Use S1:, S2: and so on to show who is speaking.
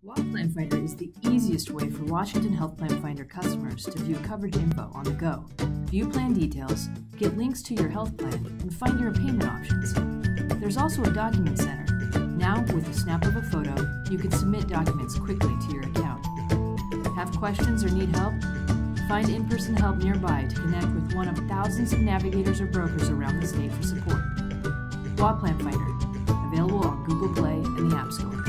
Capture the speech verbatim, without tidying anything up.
S1: WAPlanfinder is the easiest way for Washington Healthplanfinder customers to view coverage info on the go, view plan details, get links to your health plan, and find your payment options. There's also a document center. Now, with the snap of a photo, you can submit documents quickly to your account. Have questions or need help? Find in-person help nearby to connect with one of thousands of navigators or brokers around the state for support. WAPlanfinder, available on Google Play and the App Store.